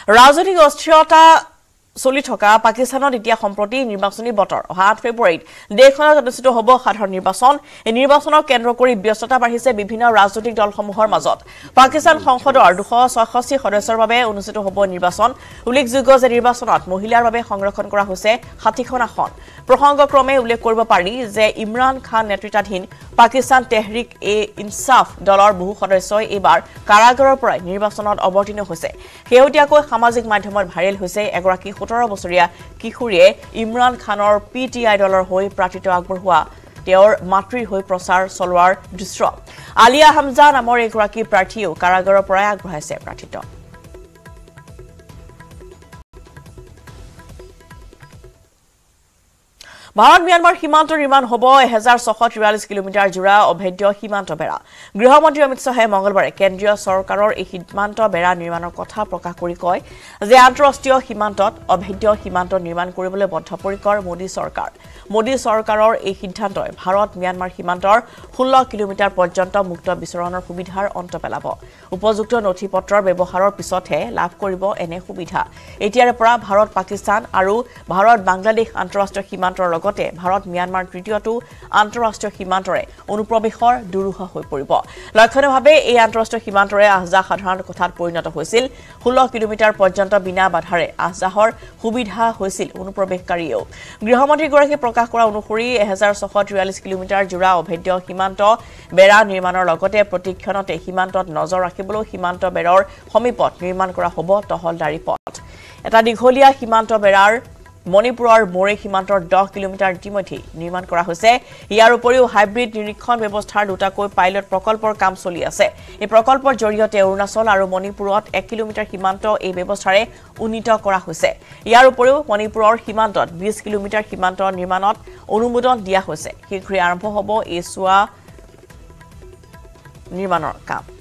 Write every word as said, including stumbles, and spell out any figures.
ৰাজনৈতিক অস্থিৰতা চলি থকা পাকিস্তানত এতিয়া সম্প্ৰতি নিৰ্বাচনী বতৰ সাত ফেব্ৰুৱাৰীত দেশখনত অনুষ্ঠিত হ'ব সাধাৰণ নিৰ্বাচন এই নিৰ্বাচনৰ কেন্দ্ৰ কৰি ব্যস্ততা বাঢ়িছে বিভিন্ন ৰাজনৈতিক দলসমূহৰ মাজত পাকিস্তান সংসদৰ দুশ ছয়ষষ্ঠি সদস্যৰ বাবে অনুষ্ঠিত হ'ব নিৰ্বাচন উল্লেখযোগ্য যে নিৰ্বাচনত মহিলাৰ বাবে সংৰক্ষণ কৰা হৈছে ষাঠিখন আসন প্ৰসংগক্ৰমে উল্লেখ কৰিব পাৰি যে ইমৰান খান নেতৃত্বাধীন পাকিস্তান তেহৰিক এ ইনসাফ দলৰ বহু সদস্যই এবাৰ কাৰাগাৰৰ পৰা নিৰ্বাচনত অৱতীৰ্ণ হৈছে শেহতীয়াকৈ সামাজিক মাধ্যমত ভাইৰেল হৈছে এগৰাকী সোতৰ বছৰীয়া কিশোৰীয়ে ইমৰান খানৰ পি টি আই দলৰ হৈ প্ৰাৰ্থিত্ব আগবঢ়োৱা তেওঁৰ মাতৃৰ হৈ প্ৰচাৰ চলোৱাৰ দৃশ্য আলিয়া হামজা নামৰ এগৰাকী প্ৰাৰ্থীও কাৰাগাৰৰ পৰা আগবঢ়াইছে প্ৰাৰ্থিত্ব ভাৰত মিয়ানমাৰ সীমান্ত নিৰ্মাণ হ'ব এক হাজাৰ ছশ তিয়াল্লিছ কিলোমিটাৰ জোৰা অভেদ্য সীমান্ত বেৰা গৃহমন্ত্ৰী অমিত শাহে মঙলবাৰে কেন্দ্ৰীয় চৰকাৰৰ এই সীমান্ত বেৰা নিৰ্মাণৰ কথা প্ৰকাশ কৰি কয় যে আন্তঃৰাষ্ট্ৰীয় সীমান্তত অভেদ্য সীমান্ত নিৰ্মাণ কৰিবলৈ বদ্ধপৰিকৰ মোদী চৰকাৰ মোদী চৰকাৰৰ এই সিদ্ধান্তই ভাৰত মিয়ানমাৰ সীমান্তৰ ষোল্ল কিলোমিটাৰ পৰ্যন্ত মুক্ত বিচৰণৰ সুবিধাৰ অন্ত পেলাব উপযুক্ত নথিপত্ৰৰ ব্যৱহাৰৰ পিছতহে লাভ কৰিব এনে সুবিধা এতিয়াৰে পৰা ভাৰত পাকিস্তান আৰু ভাৰত বাংলাদেশ আন্তঃৰাষ্ট্ৰীয় সীমান্তৰ লগতে ভাৰত মিয়ানমাৰ তৃতীয়টো আন্তঃৰাষ্ট্ৰীয় সীমান্তৰে অনুপ্ৰৱেশৰ দুৰূহ হৈ পৰিব লক্ষণীয়ভাৱে এই আন্তঃৰাষ্ট্ৰীয় সীমান্তৰে আহজাহ সাধাৰণ কথাত পৰিণত হৈছিল ষোল্ল কিলোমিটাৰ পৰ্যন্ত বিনা বাধাৰে আহজাহৰ সুবিধা হৈছিল অনুপ্ৰৱেশকাৰীয়েও গৃহমন্ত্ৰীগৰাকীয়ে প্ৰকাশ কৰা অনুসৰি এক হাজাৰ ছশ তিয়াল্লিছ কিলোমিটাৰ জোৰা অভেদ্য সীমান্ত বেৰা নিৰ্মাণৰ লগতে প্ৰতিক্ষণতে সীমান্তত নজৰ ৰাখিবলৈ সীমান্ত বেৰৰ সমীপত নিৰ্মাণ কৰা হ'ব টহলদাৰী পথ এটা দীঘলীয়া সীমান্ত বেৰাৰ মণিপুৰৰ মোৰে সীমান্তৰ দহ কিলোমিটাৰ ইতিমধ্যে নিৰ্মাণ কৰা হৈছে ইয়াৰ উপৰিও হাইব্ৰিড নিৰীক্ষণ ব্যৱস্থাৰ দুটাকৈ পাইলট প্ৰকল্পৰ কাম চলি আছে এই প্ৰকল্পৰ জৰিয়তে অৰুণাচল আৰু মণিপুৰত এক কিলোমিটাৰ সীমান্ত এই ব্যৱস্থাৰে উন্নীত কৰা হৈছে ইয়াৰ উপৰিও মণিপুৰৰ সীমান্তত বিশ কিলোমিটাৰ সীমান্ত নিৰ্মাণত অনুমোদন দিয়া হৈছে শীঘ্ৰে আৰম্ভ হ'ব এই চোৱা নিৰ্মাণৰ কাম